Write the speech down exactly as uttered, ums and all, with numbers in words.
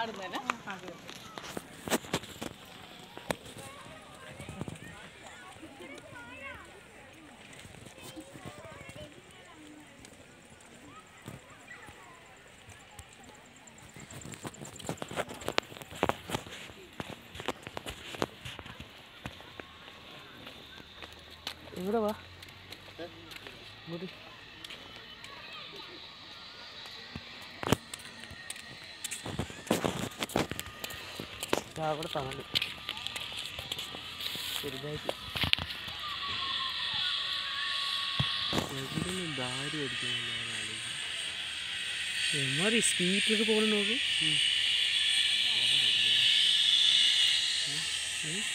പാടുന്നല്ലേ ഇവിടെ വാ ഇങ്ങോട്ട് അവിടെ തണല് ചെറുതായിട്ട് എവിടെ ദാരി അടിക്കുന്നു എമ്മാതിരി സ്പീഡിലൊക്കെ പോകണം നോക്ക്